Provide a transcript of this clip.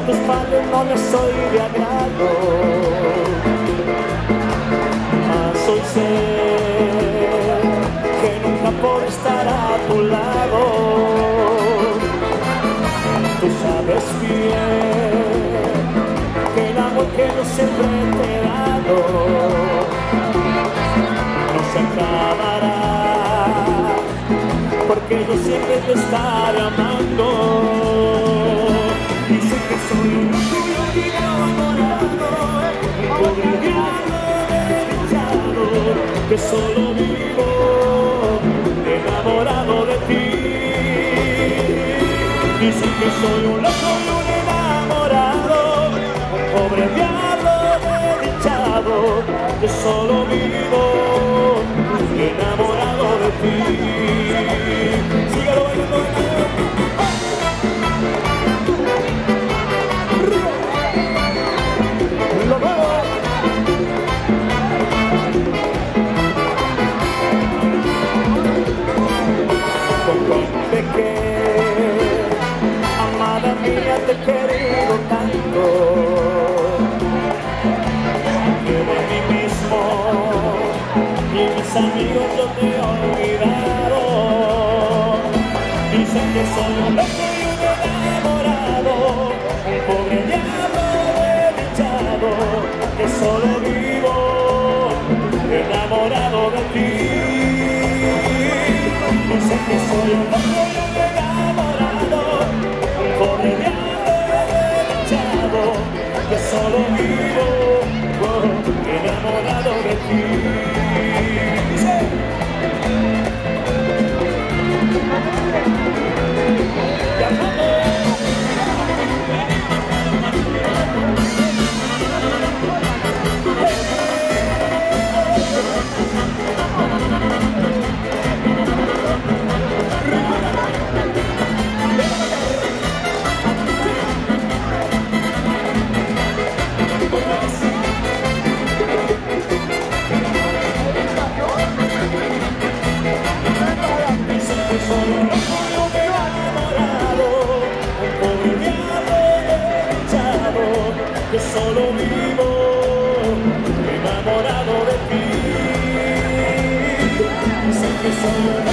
tus padres no les soy de agrado, mas hoy sé que nunca podré estar a tu lado. Tú sabes bien que el amor que yo siempre te he dado no se acabará, porque yo siempre te estaré amando. Dicen que soy un tuyo y enamorado, pobre diablo desdichado, que solo vivo enamorado de ti. Dicen que soy un loco y un enamorado, un pobre diablo desdichado, que solo vivo enamorado de ti. Síguelo bailando. Lo nuevo. Comprende que, amada mía, te he querido tanto, que de mí mismo y mis amigos yo te he olvidado. Dicen que soy un loco y un enamorado, un pobre diablo desdichado, que solo vivo enamorado de ti. Dicen que soy un loco y un enamorado, un pobre diablo desdichado, que solo vivo enamorado de ti. Que solo vivo enamorado de ti. Sé que soy